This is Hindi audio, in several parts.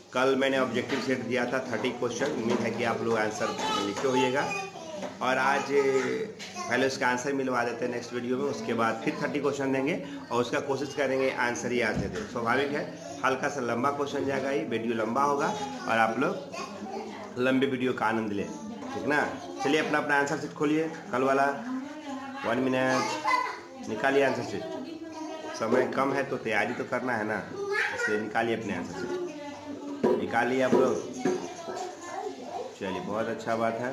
कल मैंने ऑब्जेक्टिव सेट दिया था 30 क्वेश्चन। उम्मीद है कि आप लोग आंसर लिखे होइएगा। और आज पहले उसका आंसर मिलवा देते हैं नेक्स्ट वीडियो में, उसके बाद फिर 30 क्वेश्चन देंगे और उसका कोशिश करेंगे आंसर ही याद दे दें। स्वाभाविक है, हल्का सा लंबा क्वेश्चन जाएगा, ये वीडियो लंबा होगा और आप लोग लंबे वीडियो का आनंद लें, ठीक ना। चलिए अपना अपना आंसर शीट खोलिए, कल वाला 1 मिनट निकालिए आंसर शीट। समय कम है तो तैयारी तो करना है ना, इसलिए निकालिए अपने आंसर शीट, निकालिए आप लोग। चलिए बहुत अच्छा बात है।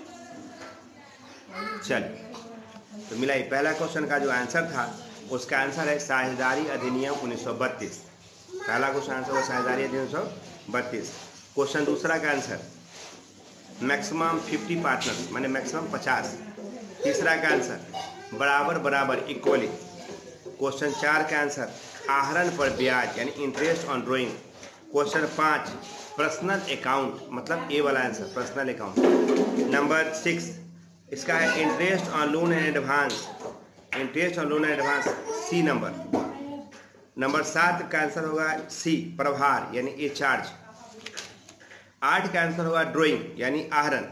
चलिए तो मिला ही पहला क्वेश्चन का जो आंसर था उसका आंसर है साझेदारी अधिनियम 1932। पहला क्वेश्चन आंसर हुआ साझेदारी अधिनियम 1932। क्वेश्चन दूसरा का आंसर मैक्सिमम 50 पार्टनर्स माने मैक्सिमम 50। तीसरा का आंसर बराबर बराबर इक्वली। क्वेश्चन 4 का आंसर आहरण पर ब्याज यानी interest on drawing. Question 5 personal account मतलब ए वाला आंसर पर्सनल अकाउंट। नंबर 6 इसका है interest on loan and advance, interest on loan and advance C number. Number 7 का आंसर होगा सी प्रभार यानी ए चार्ज। 8 का आंसर होगा ड्राइंग यानी आहरण।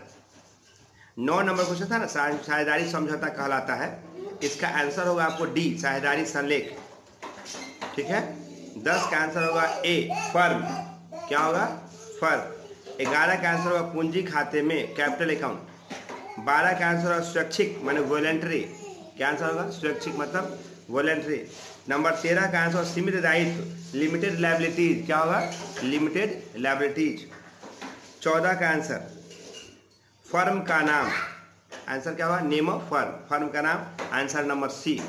9 नंबर क्वेश्चन था ना साझेदारी समझौता कहलाता है, इसका आंसर होगा आपको डी साझेदारी संलेख, ठीक है। 10 का आंसर होगा ए फर्म, क्या होगा फर्म। 11 का आंसर होगा पूंजी खाते में कैपिटल अकाउंट। 12 का आंसर होगा स्वैच्छिक माने वॉलेंट्री, क्या आंसर होगा स्वैच्छिक मतलब वॉलेंट्री। नंबर 13 का आंसर सीमित दायित्व लिमिटेड लायबिलिटीज, क्या होगा लिमिटेड लायबिलिटीज। 14 का आंसर फर्म का नाम, आंसर क्या होगा नेम ऑफ फर्म, फर्म का नाम, आंसर नंबर सी।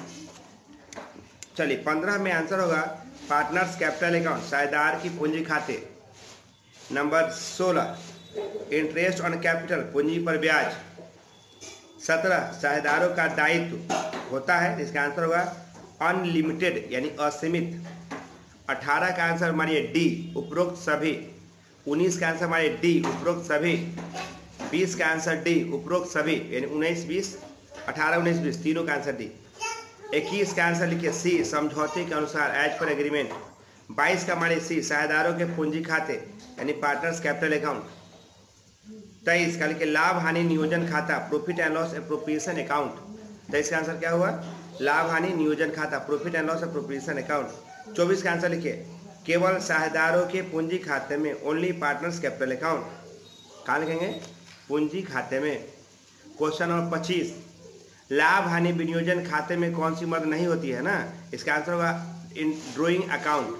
चलिए 15 में आंसर होगा पार्टनर्स कैपिटल अकाउंट साझेदार की पूंजी खाते। नंबर 16 इंटरेस्ट ऑन कैपिटल पूंजी पर ब्याज। 17 साझेदारों का दायित्व होता है, इसका आंसर होगा अनलिमिटेड यानी असीमित। 18 का आंसर मानिए डी उपरोक्त सभी। 19 का आंसर मानिए डी उपरोक्त सभी। 20 का आंसर डी उपरोक्त सभी यानी 19 20 18 19 20 तीनों का आंसर डी। 21 का आंसर लिखिए सी समझौते के अनुसार एज पर एग्रीमेंट। 22 का मानिए सी साझेदारों के पूंजी खाते यानी पार्टनर्स कैपिटल अकाउंट। 23 का लिखिए लाभ हानि नियोजन खाता profit and loss appropriation account. 23 का आंसर क्या हुआ लाभ हानि नियोजन खाता profit and loss appropriation account. 24 का आंसर लिखिए केवल साझेदारों के पूंजी खाते में ओनली पार्टनर्स कैपिटल अकाउंट, कहाँ लिखेंगे पूंजी खाते में। क्वेश्चन नंबर 25 लाभ हानि विनियोजन खाते में कौन सी मद नहीं होती है ना, इसका आंसर होगा इन ड्रॉइंग अकाउंट।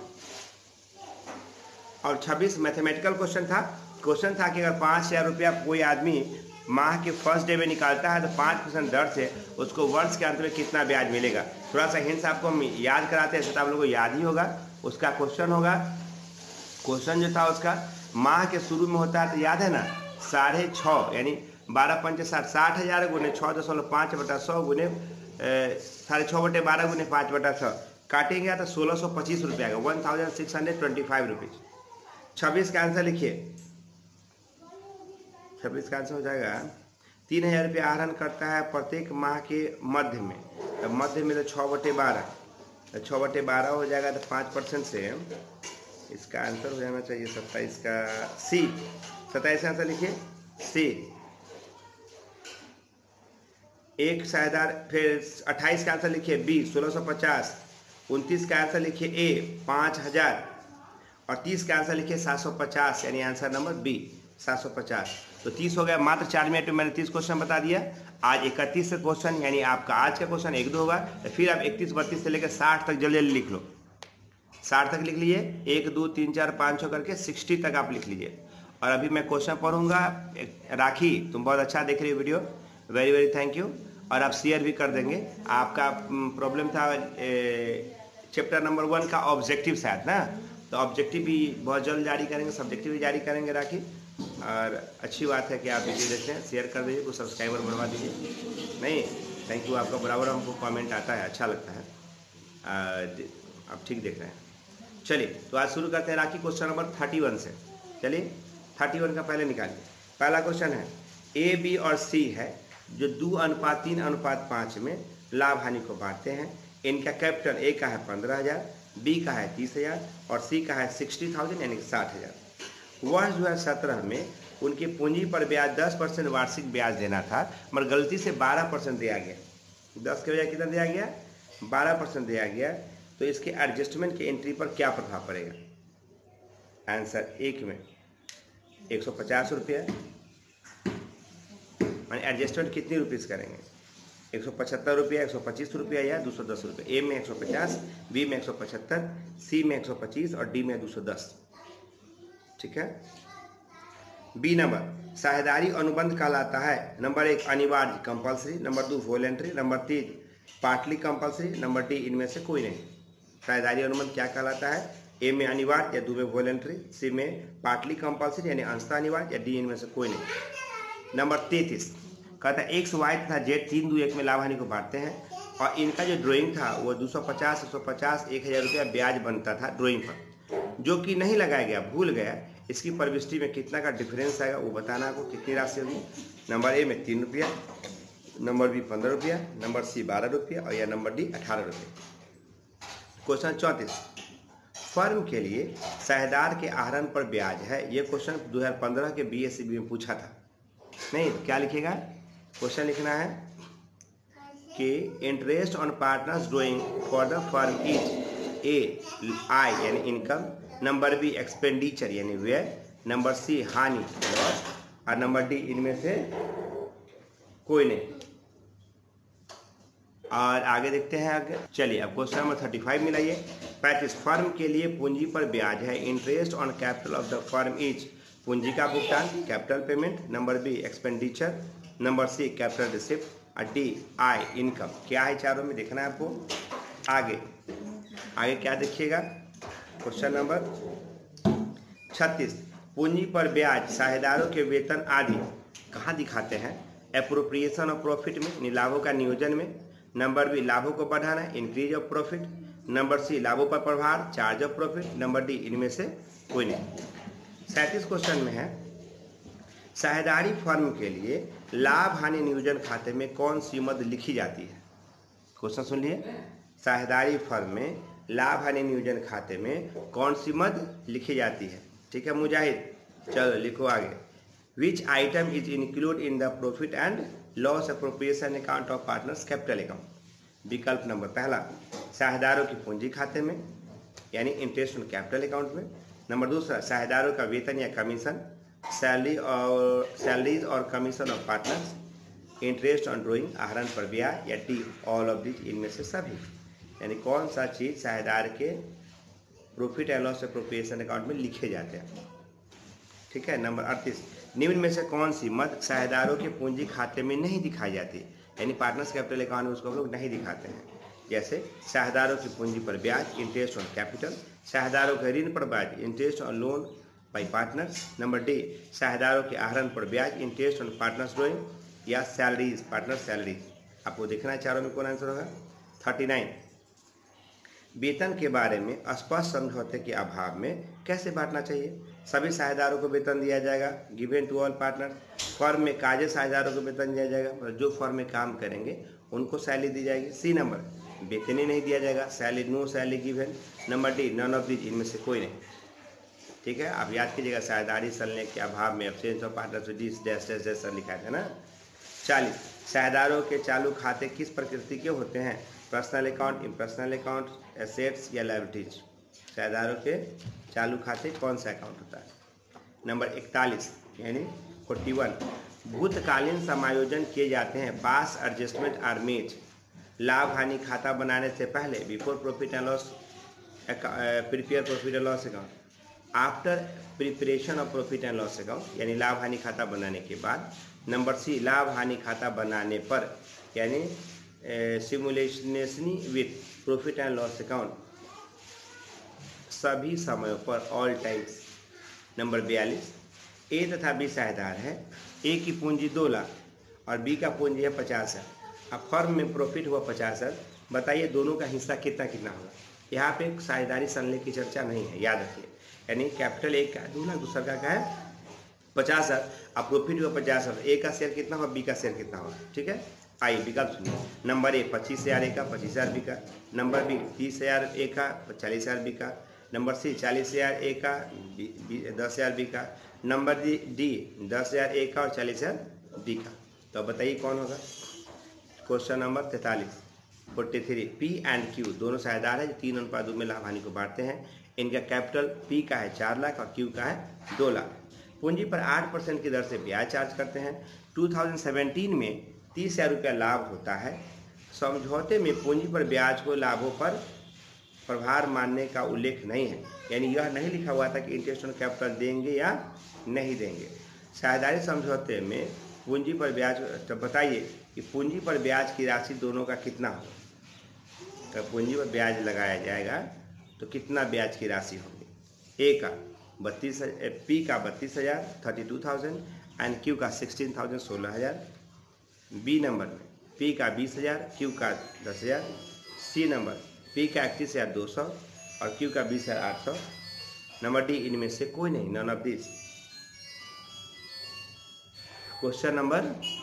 और 26 मैथमेटिकल क्वेश्चन था कि अगर 5,000 रुपया कोई आदमी माह के फर्स्ट डे में निकालता है तो 5% दर से उसको वर्ष के अंत में कितना ब्याज मिलेगा। थोड़ा सा हिंट्स आपको हम याद कराते हैं, तो आप लोगों को याद ही होगा। उसका क्वेश्चन होगा, क्वेश्चन जो था उसका माह के शुरू में होता है तो याद है ना 6.5 यानी 12 पंच 60,000 गुने 6.5/100 गुने 6.5/12 गुने 5/6 काटेंगे तो 1625 रुपये आएगा 1625 रुपीज। 26 का आंसर लिखिए, 26 का आंसर हो जाएगा 3,000 रुपये आहरण करता है प्रत्येक माह के मध्य में। तो मध्य में तो 6/12 तो 6/12 हो जाएगा तो 5% से इसका आंसर हो जाना चाहिए 27 का सी। 27 का आंसर लिखिए सी एक साझेदार। फिर 28 का आंसर लिखिए बी 1650। 29 का आंसर लिखिए ए 5,000 और 30 का आंसर लिखिए 750 यानी आंसर नंबर बी 750। तो 30 हो गया। मात्र 4 मिनट में मैंने 30 क्वेश्चन बता दिया। आज 31 क्वेश्चन यानी आपका आज का क्वेश्चन 1 2 होगा, फिर आप 31 32 से लेकर 60 तक जल्दी जल्दी लिख लो। 60 तक लिख लीजिए, 1 2 3 4 5 6 करके 60 तक आप लिख लीजिए। और अभी मैं क्वेश्चन पढ़ूंगा। राखी तुम बहुत अच्छा देख रही हो video, very very thank you. और आप शेयर भी कर देंगे। आपका प्रॉब्लम था चैप्टर नंबर 1 का ऑब्जेक्टिव शायद ना, तो ऑब्जेक्टिव भी बहुत जल्द जारी करेंगे, सब्जेक्टिव भी जारी करेंगे राखी। और अच्छी बात है कि आप वीडियो देखते हैं, शेयर कर दीजिए, कुछ सब्सक्राइबर बढ़वा दीजिए। नहीं थैंक यू, आपका बराबर हमको कमेंट आता है, अच्छा लगता है। आप ठीक देख रहे हैं। चलिए तो आज शुरू करते हैं राखी क्वेश्चन नंबर 31 से। चलिए 31 का पहले निकालिए। पहला क्वेश्चन है ए बी और सी है जो 2:3:5 में लाभ हानि को बांटते हैं। इनका कैपिटल ए का है 15,000, बी का है 30,000 और सी का है 60,000 यानी 60,000। वर्ष 2017 में उनकी पूंजी पर ब्याज 10% वार्षिक ब्याज देना था, मगर गलती से 12% दिया गया। 10 के बजाय कितना दिया गया? 12% दिया गया। तो इसके एडजस्टमेंट की एंट्री पर क्या प्रभाव पड़ेगा? आंसर एक में 150 रुपया, माने एडजस्टमेंट कितनी रुपीज़ करेंगे? 175 रुपया, 125 रुपया या 210 रुपये। ए में 150, बी में 175, सी में 125 और डी में 210। ठीक है। बी नंबर साझेदारी अनुबंध कहलाता है। नंबर 1 अनिवार्य compulsory, number 2 voluntary, number 3 partly compulsory, number D इनमें से कोई नहीं। साझेदारी अनुबंध क्या कहलाता है? ए में अनिवार्य या 2 में वॉलेंट्री, सी में पार्टली कंपल्सरी यानी अंशतः अनिवार्य या डी इनमें से कोई नहीं। नंबर 33 कहता है एक्स वाई तथा जेड 3, 2, 1 में लाभ हानि को बांटते हैं और इनका जो ड्राइंग था वो 250, 150, 1000 रुपया ब्याज बनता था ड्राइंग पर, जो कि नहीं लगाया गया, भूल गया। इसकी प्रविष्टि में कितना का डिफरेंस आएगा वो बताना आपको, कितनी राशि होगी। नंबर ए में 3 रुपया, नंबर बी 15 रुपया, नंबर सी 12 रुपया और या नंबर डी 18 रुपये। क्वेश्चन 34 फर्म के लिए साझेदार के आहरण पर ब्याज है। ये क्वेश्चन 2015 के BSc में पूछा था। नहीं क्या लिखेगा? क्वेश्चन लिखना है कि interest on partners drawing for the firm is a I यानी इनकम, नंबर बी एक्सपेंडिचर यानी व्यय, नंबर सी हानि लॉस और नंबर डी इनमें से कोई नहीं। और आगे देखते हैं आगे। चलिए अब क्वेश्चन नंबर 35 मिलाइए। 35 फर्म के लिए पूंजी पर ब्याज है। Interest on capital of the firm is पूंजी का भुगतान, capital payment, number B expenditure, number C capital receipt और डी आई इनकम। क्या है चारों में देखना है आपको। आगे क्या देखिएगा। क्वेश्चन नंबर 36 पूंजी पर ब्याज साझेदारों के वेतन आदि कहाँ दिखाते हैं? एप्रोप्रिएशन ऑफ प्रॉफिट में यानी लाभों का नियोजन में, नंबर बी लाभों को बढ़ाना increase of profit, number C लाभों पर प्रभार charge of profit, number D इनमें से कोई नहीं। 37 क्वेश्चन में है साझेदारी फर्म के लिए लाभ हानि नियोजन खाते में कौन सी मद लिखी जाती है? क्वेश्चन सुन लिए। साझेदारी फर्म में लाभ हानि नियोजन खाते में कौन सी मद लिखी जाती है? ठीक है मुजाहिद, चलो लिखो आगे। Which item is include in the profit and loss appropriation account of partners capital account. विकल्प नंबर पहला साझेदारों की पूंजी खाते में यानी इंटरेस्ट ऑन कैपिटल अकाउंट में, नंबर दूसरा साझेदारों का वेतन या कमीशन, सैलरीज और commission of partners, interest on drawing आहरण पर ब्याज या डी ऑल ऑफ दिस इनमें से सभी। यानी कौन सा चीज़ साझेदार के profit and loss appropriation account में लिखे जाते हैं। ठीक है। नंबर 38 निम्न में से कौन सी मद साझेदारों के पूंजी खाते में नहीं दिखाई जाती? यानी पार्टनर्स कैपिटल अकाउंट में उसको हम लोग नहीं दिखाते हैं। जैसे साझेदारों की पूंजी पर ब्याज इंटरेस्ट ऑन कैपिटल, साझेदारों के ऋण पर ब्याज interest on loan by partners, number D साझेदारों के आहरण पर ब्याज इंटरेस्ट ऑन पार्टनर्स ड्राइंग या सैलरीज पार्टनर सैलरीज। आपको देखना है चारों में कौन आंसर होगा। 39 वेतन के बारे में स्पष्ट समझौते के अभाव में कैसे बांटना चाहिए? सभी साझेदारों को वेतन दिया जाएगा, given to all partner. Firm में काजे साझेदारों को वेतन दिया जाएगा, मतलब जो फर्म में काम करेंगे उनको सैलरी दी जाएगी। सी नंबर वेतन ही नहीं दिया जाएगा, salary no salary given. Number D none of these इनमें से कोई नहीं। ठीक है। आप याद कीजिएगा साझेदारी चलने के अभाव में absence of partners dash dash dash लिखा था ना। 40 साझेदारों के चालू खाते किस प्रकृति के होते हैं? Personal account, impersonal account, assets या लायबिलिटीज। साझेदारों के चालू खाते कौन सा अकाउंट होता है? नंबर 41 यानी 41 भूतकालीन समायोजन किए जाते हैं। पास एडजस्टमेंट आर मेड लाभ हानि खाता बनाने से पहले, before profit and loss prepare profit and loss account, after preparation of profit and loss account यानी लाभ हानि खाता बनाने के बाद, नंबर सी लाभ हानि खाता बनाने पर यानी simultaneously with profit and loss account सभी समयों पर ऑल टाइम्स। नंबर 42 ए तथा बी साझेदार है। ए की पूंजी 2 लाख और बी का पूंजी है 50 है। अब फर्म में प्रॉफिट हुआ 50 है। बताइए दोनों का हिस्सा कितना कितना होगा? यहाँ पे साझेदारी संलग्न की चर्चा नहीं है, याद रखिए। यानी कैपिटल एक का 2 लाख, दूसरा का है 50 है। अब प्रॉफिट हुआ 50 है। ए का शेयर कितना होगा, बी का शेयर कितना होगा? ठीक है। आइए विकल्प सुनिए। नंबर ए 25,000 ए का, 25,000 बी का। नंबर बी 30,000 ए का, 40,000 बी का। नंबर सी 40,000 ए का, 10,000 बी का। नंबर डी 10,000 ए का और 40,000 बी का। तो बताइए कौन होगा। Question number 43 P and Q दोनों साझेदार है जो 3:2 में लाभ हानि को बांटते हैं। इनका कैपिटल पी का है 4 लाख और क्यू का है 2 लाख। पूंजी पर 8% की दर से ब्याज चार्ज करते हैं। 2017 में 30,000 रुपया लाभ होता है। समझौते में पूंजी पर ब्याज को लाभों पर प्रभार मानने का उल्लेख नहीं है, यानी यह नहीं लिखा हुआ था कि इंटरेस्ट ऑन कैपिटल देंगे या नहीं देंगे। साझेदारी समझौते में पूंजी पर ब्याज, तो बताइए कि पूंजी पर ब्याज की राशि दोनों का कितना होगा। तो पूंजी पर ब्याज लगाया जाएगा तो कितना ब्याज की राशि होगी। ए का 32, पी का 32,000 32,000 एंड क्यू का 16,000 16,000। बी नंबर में पी का 20,000 क्यू का 10,000। सी नंबर पी का 31,200 और क्यू का 20,800। नंबर डी इनमें से कोई नहीं, none of this. Question number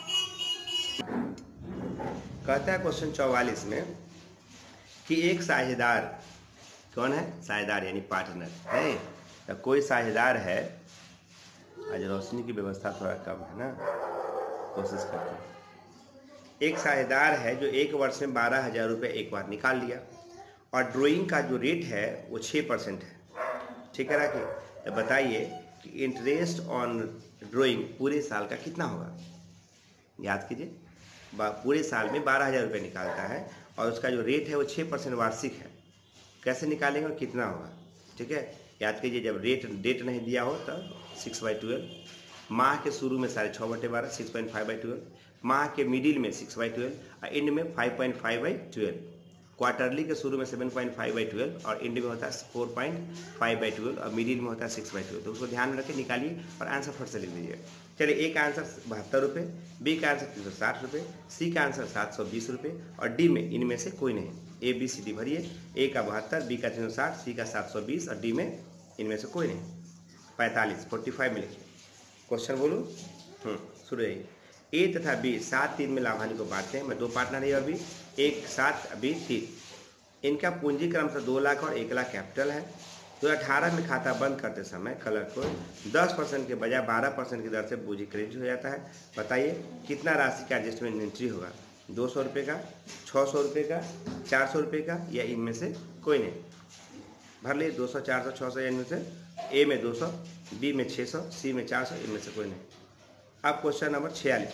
कहता है क्वेश्चन 44 में कि एक साझेदार, कौन है साझेदार यानी पार्टनर है, तो कोई साझेदार है। आज रोशनी की व्यवस्था थोड़ा कम है ना, कोशिश करते हैं। एक साझेदार है जो 1 वर्ष में 12,000 रुपये एक बार निकाल लिया और ड्राइंग का जो रेट है वो 6% है। ठीक है राखी, तो बताइए कि इंटरेस्ट ऑन ड्राइंग पूरे साल का कितना होगा। याद कीजिए, पूरे साल में 12,000 रुपये निकालता है और उसका जो रेट है वो 6% वार्षिक है। कैसे निकालेंगे और कितना होगा। ठीक है, याद कीजिए, जब डेट नहीं दिया हो तब 6/12, माह के शुरू में 6.5/12 6.5/12, माह के मिडिल में 6/12 और एंड में 5.5/12, क्वार्टरली के शुरू में 7.5/12 और एंड में होता है 4.5/12 और मिडिल में होता है 6/12। तो उसको ध्यान में रखें, निकालिए और आंसर फट से लिख दीजिए। चलिए, ए का आंसर 72 रुपये, बी का आंसर 360 रुपये, सी का आंसर 720 रुपये और डी में इनमें से कोई नहीं। ए बी सी डी भरिए, ए का 72, बी का 360, सी का 720 और डी में इनमें से कोई नहीं। 45 में लिखिए। क्वेश्चन बोलूँ, शुरू रहिए। ए तथा बी 7-3 में लाभ हानि को बांटते हैं। मैं 2 पार्टनर है अभी, 1 7 अभी 3। इनका पूंजी क्रम से 2 लाख और 1 लाख कैपिटल है। 2018 में खाता बंद करते समय कलर को 10% के बजाय 12% की दर से पूंजी क्रेडिट हो जाता है। बताइए कितना राशि का एडजस्टमेंट एंट्री होगा। 200 रुपये का, 600 रुपये का, 400 रुपये का या इनमें से कोई नहीं। भर लिए 200 400 600 इनमें से। ए में 200, बी में 600, सी में 400, इनमें से कोई नहीं। अब क्वेश्चन नंबर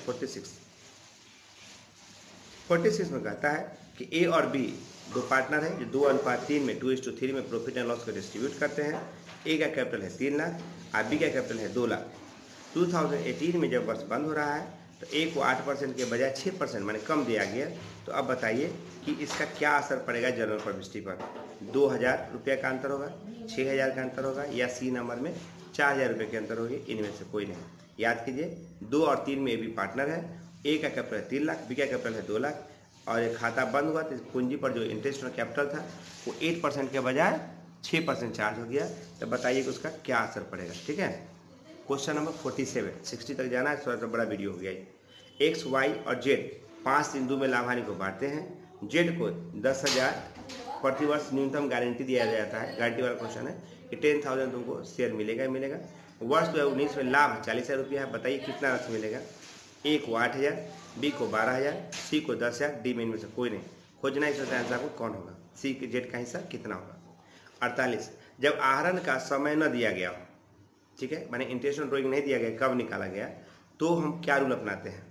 46 में कहता है कि ए और बी 2 पार्टनर है जो 2:3 में 2:3 में प्रॉफिट एंड लॉस को डिस्ट्रीब्यूट करते हैं। ए का कैपिटल है 3 लाख और बी का कैपिटल है 2 लाख। 2018 में जब वर्ष बंद हो रहा है तो ए को 8% के बजाय 6% माने कम दिया गया। तो अब बताइए कि इसका क्या असर पड़ेगा जनरल पब्लिसिटी पर। 2,000 रुपये का अंतर होगा, 6,000 का अंतर होगा या सी नंबर में 4,000 रुपये के अंतर होगी। इनमें से कोई नहीं। याद कीजिए, 2 और 3 में ए बी पार्टनर है। ए का कैपिटल है 3 लाख, बी का कैपिटल है 2 लाख और ये खाता बंद हुआ तो पूंजी पर जो इंटरेस्ट और कैपिटल था वो 8% के बजाय 6% चार्ज हो गया। तो बताइए कि उसका क्या असर पड़ेगा। ठीक है, क्वेश्चन नंबर 47 60 तक जाना है, थोड़ा सा बड़ा वीडियो हो गया। एक्स वाई और जेड 5 बिंदु में लाभ हानि को बांटते हैं। जेड को 10,000 प्रतिवर्ष न्यूनतम गारंटी दिया जाता है। गारंटी वाला क्वेश्चन है कि 10,000 तुमको शेयर मिलेगा ही मिलेगा। वर्ष 2019 में लाभ 40,000 रुपया है। बताइए कितना राशि मिलेगा। ए को 8,000, बी को 12,000, सी को 10,000, डी में इनमें से कोई नहीं। खोजना इस आंसर को कौन होगा। सी के जेड का हिस्सा कितना होगा। 48 जब आहरण का समय न दिया गया हो, ठीक है, माने इंटरेस्ट ऑन ड्राइंग नहीं दिया गया, कब निकाला गया, तो हम क्या रूल अपनाते हैं।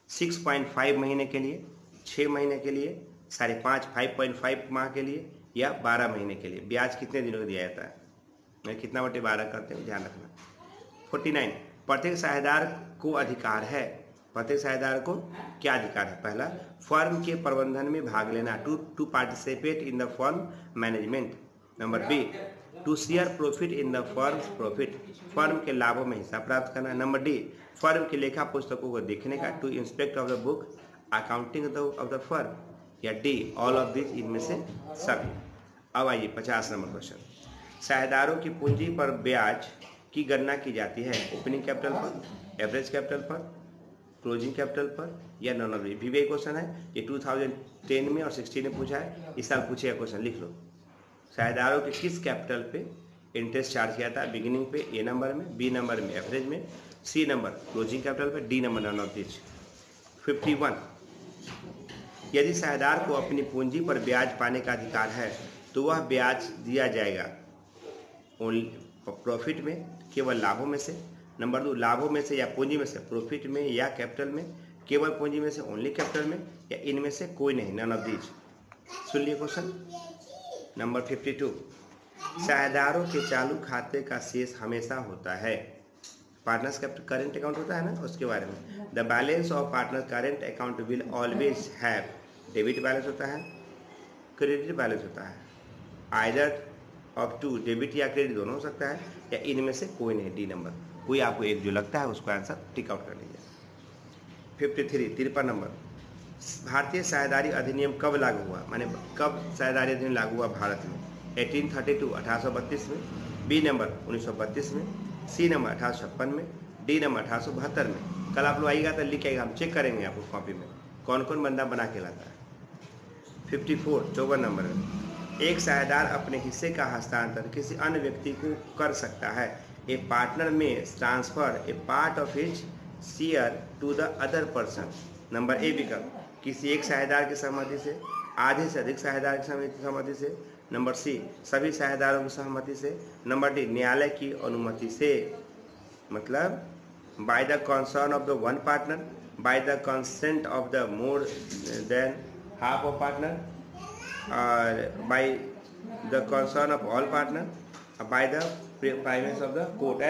6.5 महीने के लिए, 6 महीने के लिए, 5.5 5.5 माह के लिए या 12 महीने के लिए ब्याज कितने दिनों का दिया जाता है। मैं कितना बटे 12 करते हैं, ध्यान रखना। 49 प्रत्येक साझेदार को अधिकार है। प्रत्येक साझेदार को क्या अधिकार है। पहला, फर्म के प्रबंधन में भाग लेना, to participate in the firm management. Number B, to share profit in the firm's profit, firm के लाभों में हिस्सा प्राप्त करना। नंबर डी, फर्म की लेखा पुस्तकों को देखने का, to inspect of the book accounting of the firm या डी ऑल ऑफ दिस, इनमें से सभी। अब आइए 50 नंबर क्वेश्चन। साझेदारों की पूंजी पर ब्याज की गणना की जाती है ओपनिंग कैपिटल पर, एवरेज कैपिटल पर, क्लोजिंग कैपिटल पर या नॉन ऑफ। वीवीआई क्वेश्चन है ये 2010 में और 16 में पूछा है। इस साल पूछेगा क्वेश्चन, लिख लो। साझेदारों के किस कैपिटल पे इंटरेस्ट चार्ज किया था? बिगिनिंग पे ए नंबर में, बी नंबर में एवरेज में, सी नंबर क्लोजिंग कैपिटल पे, D number none of this. 51 यदि साझेदार को अपनी पूंजी पर ब्याज पाने का अधिकार है तो वह ब्याज दिया जाएगा ओनली प्रॉफिट में, केवल लाभों में से। नंबर 2 लाभों में से या पूंजी में से, प्रॉफिट में या कैपिटल में, केवल पूंजी में से ओनली कैपिटल में, या इनमें से कोई नहीं, नन ऑफ दीज। सुन लिए क्वेश्चन नंबर 52 साझेदारों के चालू खाते का शेष हमेशा होता है। पार्टनर्स का करेंट अकाउंट होता है ना, उसके बारे में। The balance of partner current account will always have debit balance होता है, क्रेडिट बैलेंस होता है, आइदर ऑफ टू, डेबिट या क्रेडिट दोनों हो सकता है, या इनमें से कोई नहीं, डी नंबर। कोई आपको एक जो लगता है उसको आंसर टिक आउट कर लीजिए। 53 नंबर भारतीय साझेदारी अधिनियम कब लागू हुआ? माने कब साझेदारी अधिनियम लागू हुआ भारत में? 1832 1832 में, बी नंबर 1932 में, सी नंबर 1856 में, डी नंबर 1872 में। कल आप लोग आइएगा तो लिख आइएगा, हम चेक करेंगे आपको कॉपी में कौन कौन बंदा बना के लाता है। 54 नंबर में एक साझेदार अपने हिस्से का हस्तांतरण किसी अन्य व्यक्ति को कर सकता है। A partner may transfer a part of his share to the other person. Number A विकल्प किसी एक साझेदार की सहमति से, आधे से अधिक साझेदार की सहमति से। नंबर सी सभी साझेदारों की सहमति से। नंबर डी न्यायालय की अनुमति से, मतलब by the concern of the one partner, by the consent of the more than half of partner, और by the concern of all partner, by the primacy of the court।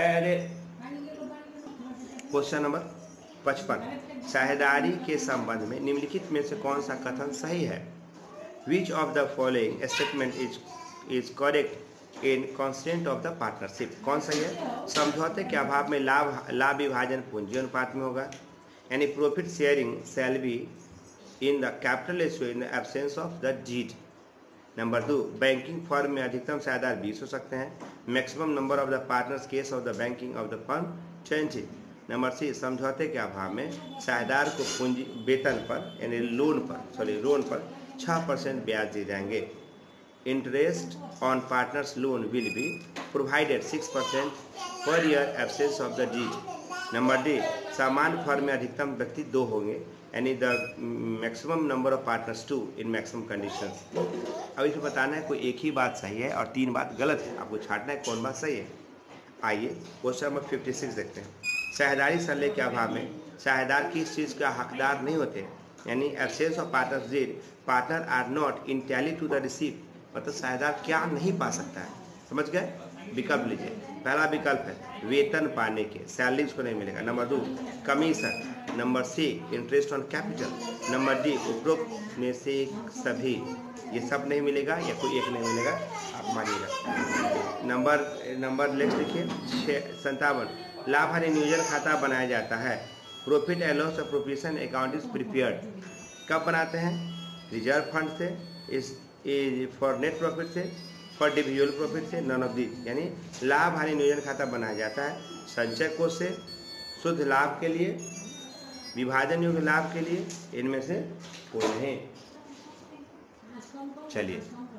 Question number 55 साझेदारी के संबंध में निम्नलिखित में से कौन सा कथन सही है? Which of the following statement is correct in consent of the partnership? कौन सही है? समझौते के अभाव में लाभ विभाजन पूंजी अनुपात में होगा, यानी profit sharing shall be in the capital ratio in the absence of the deed। Number 2 banking firm में अधिकतम साझेदार 20 हो सकते हैं। Maximum number of the partners case of the banking of the firm 20। Number C समझौते के अभाव में साझेदार को पूंजी वेतन पर यानी लोन पर 6% ब्याज दिए जाएंगे। Interest on partners loan will be provided 6% per year absence of the deed. Number D समान फर्म में अधिकतम व्यक्ति 2 होंगे, यानी the maximum number of partners 2 in maximum conditions. अब इसमें बताना है कोई एक ही बात सही है और 3 बात गलत है, आपको छांटना है कौन बात सही है। आइए क्वेश्चन नंबर 56 देखते हैं। साझेदारी सल्ले के अभाव में साझेदार किस चीज़ का हकदार नहीं होते, यानी absence of partners deed partner are not entitled to the receive, मतलब साझेदार क्या नहीं पा सकता है। समझ गए? विकल्प लीजिए। पहला विकल्प है वेतन पाने के, सैलरी उसको नहीं मिलेगा। Number 2 commission. Number C interest on capital. Number D उपरोक्त में से सभी, ये सब नहीं मिलेगा या कोई एक नहीं मिलेगा, आप मानिएगा। नंबर नेक्स्ट लिखिए 57 लाभ हानि नियोजन खाता बनाया जाता है। Profit and loss appropriation account is prepared कब बनाते हैं? रिजर्व फंड से, इज फॉर नेट प्रॉफिट से, फॉर डिविजुअल प्रॉफिट से, नन ऑफ दिस। यानी लाभ हानि नियोजन खाता बनाया जाता है संचय कोष से, शुद्ध लाभ के लिए, विभाजन योग्य लाभ के लिए, इनमें से कोई नहीं। चलिए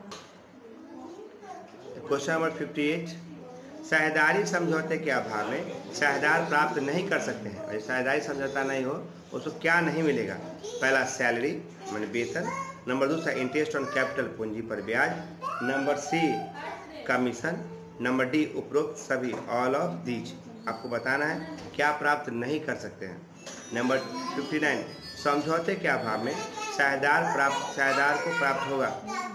क्वेश्चन नंबर 58 साझेदारी समझौते के अभाव में साझेदार प्राप्त नहीं कर सकते हैं। और साझेदारी समझौता नहीं हो उसको क्या नहीं मिलेगा? पहला सैलरी माने वेतन। नंबर 2 इंटरेस्ट ऑन कैपिटल पूंजी पर ब्याज। Number C commission. Number D उपरोक्त सभी, ऑल ऑफ दीज। आपको बताना है क्या प्राप्त नहीं कर सकते हैं। नंबर 59 समझौते के अभाव में साझेदार को प्राप्त होगा।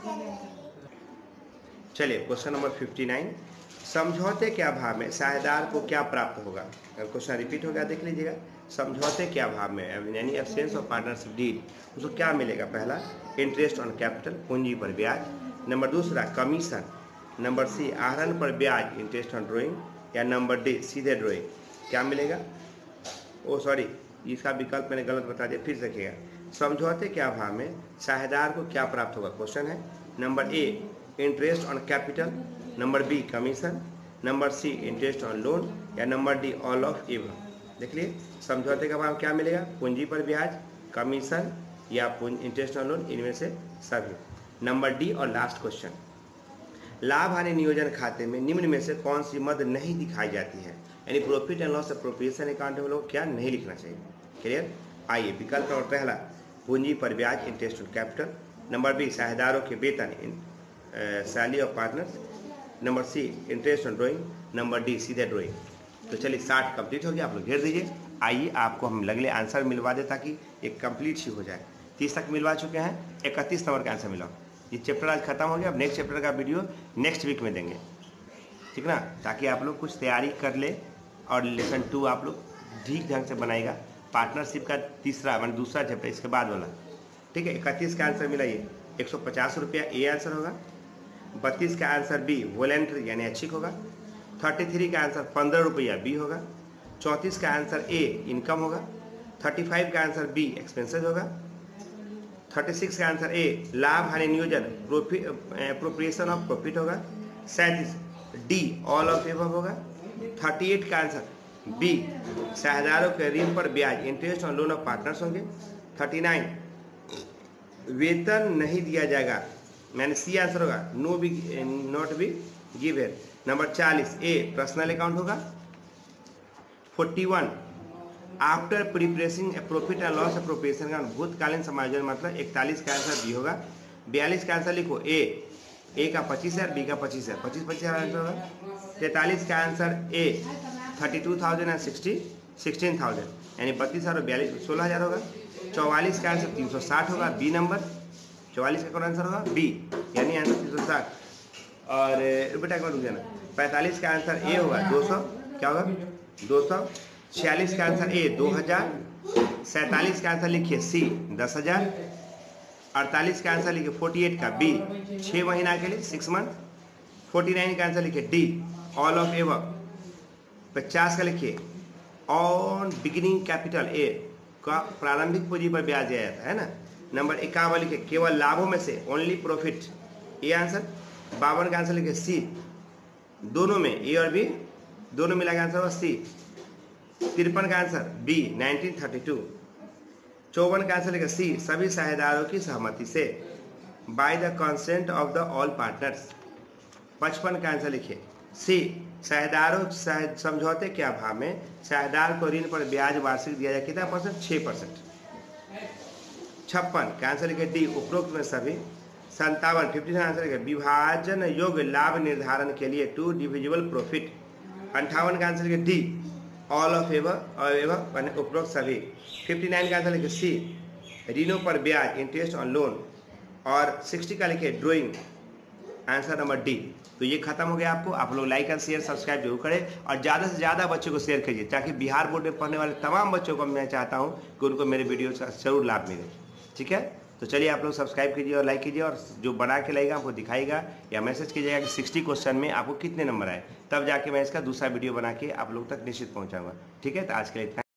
चलिए क्वेश्चन नंबर 59 समझौते के अभाव में साझेदार को क्या प्राप्त होगा? क्वेश्चन रिपीट हो गया, देख लीजिएगा। समझौते के अभाव में यानी एब्सेंस ऑफ पार्टनरशिप डीड उसको क्या मिलेगा? पहला इंटरेस्ट ऑन कैपिटल पूंजी पर ब्याज। Number 2 commission. नंबर सी आहरण पर ब्याज इंटरेस्ट ऑन ड्राइंग, या नंबर डी सीधे ड्राइंग। क्या मिलेगा? इसका विकल्प मैंने गलत बता दिया, फिर देखिएगा। समझौते के अभाव में साझेदार को क्या प्राप्त होगा? क्वेश्चन है number A interest on capital, number B commission, number C interest on loan, या number D all of above. देख लिए समझौते के अभाव क्या मिलेगा? पूंजी पर ब्याज, कमीशन या इंटरेस्ट ऑन लोन, इनमें से सभी। नंबर डी और लास्ट क्वेश्चन लाभ हानि नियोजन खाते में निम्न में से कौन सी मद नहीं दिखाई जाती है, यानी profit and loss appropriation account में लोग क्या नहीं लिखना चाहिए। क्लियर। आइए विकल्प नंबर पहला पूंजी पर ब्याज interest on capital, number B साझेदारों के वेतन salary of partners, number C interest on drawing, number D सीधे ड्राइंग। तो चलिए 60 कंप्लीट हो गया, आप लोग घेर दीजिए। आइए आपको हम अगले आंसर मिलवा दे ताकि एक कंप्लीट सी हो जाए। 30 तक मिलवा चुके हैं, 31 नंबर का आंसर मिला। ये चैप्टर आज खत्म हो गया, अब नेक्स्ट चैप्टर का वीडियो नेक्स्ट वीक में देंगे, ठीक ना, ताकि आप लोग कुछ तैयारी कर ले और लेसन 2 आप लोग ठीक ढंग से बनाएगा। पार्टनरशिप का तीसरा मान दूसरा चैप्टर इसके बाद वाला, ठीक है। 31 का आंसर मिला ये 150 रुपया ए आंसर होगा। 32 का आंसर बी वॉलेंट्री यानी ऐच्छिक होगा। 33 का आंसर 15 रुपया बी होगा। 34 का आंसर ए इनकम होगा। 35 का आंसर बी एक्सपेंसेस होगा। 36 का आंसर ए लाभ हानि नियोजन अप्रोप्रिएशन ऑफ प्रॉफिट होगा। 37 डी ऑल ऑफ एबव होगा। 38 का आंसर बी साझेदारों के ऋण पर ब्याज interest on loan of partners होंगे। 39 वेतन नहीं दिया जाएगा, मैंने सी आंसर होगा no B not be given. Number 40 A personal account होगा। 41 after preparing profit and loss appropriation का भूतकालीन समायोजन मतलब 41 का आंसर बी होगा। 42 का आंसर लिखो ए का 25,000 बी का 25,000 25,000 आंसर होगा। 43 का आंसर ए 32,000 एंड 16,000 यानी 32,000 और 42 16,000 होगा। 44 का आंसर 360 होगा बी नंबर। 44 का कौन आंसर होगा बी यानी आंसर 360। और बेटा एक बार रुक जाना। 45 का आंसर ए होगा 200, क्या होगा 200। 46 का आंसर ए 2000। 47 का आंसर लिखिए सी 10,000। 48 का आंसर लिखिए 48 का बी 6 महीना के लिए 6 मंथ। 49 का आंसर लिखिए डी ऑल ऑफ एबव। 50 का लिखिए ऑन बिगिनिंग कैपिटल ए का प्रारंभिक पूंजी पर ब्याज दिया जाता है ना। नंबर 51 लिखिए केवल लाभों में से ओनली प्रॉफिट ए आंसर। 52 का आंसर लिखिए सी दोनों में ए और बी दोनों मिला के आंसर होगा सी। 53 का आंसर बी 1932। 54 का आंसर लिखिए सी सभी साझेदारों की सहमति से by the consent of the all partners. 55 का आंसर लिखिए सी साझेदारों समझौते के अभाव में साझेदार को ऋण पर ब्याज वार्षिक दिया जाए कितना परसेंट 6%। 56 का आंसर लिखिए डी उपरोक्त में सभी। 57 50 का आंसर लिखिए विभाजन योग्य लाभ निर्धारण के लिए 2 डिविजिबल प्रॉफिट। 58 का आंसर लिखिए डी ऑल ऑफ एवं उपरोक्त सभी। 59 का आंसर लिखिए सी ऋणों पर ब्याज इंटरेस्ट ऑन लोन। और 60 का लिखिए ड्राइंग आंसर नंबर डी। तो ये खत्म हो गया। आपको आप लोग लाइक और शेयर सब्सक्राइब जरूर करें और ज़्यादा से ज़्यादा बच्चों को शेयर कीजिए ताकि बिहार बोर्ड में पढ़ने वाले तमाम बच्चों को मैं चाहता हूँ कि उनको मेरे वीडियो का जरूर लाभ मिले, ठीक है। तो चलिए आप लोग सब्सक्राइब कीजिए और लाइक कीजिए और जो बना के लाएगा आपको दिखाएगा या मैसेज कीजिएगा कि 60 क्वेश्चन में आपको कितने नंबर आए, तब जाके मैं इसका दूसरा वीडियो बना के आप लोग तक निश्चित पहुँचाऊँगा, ठीक है। तो आज के लिए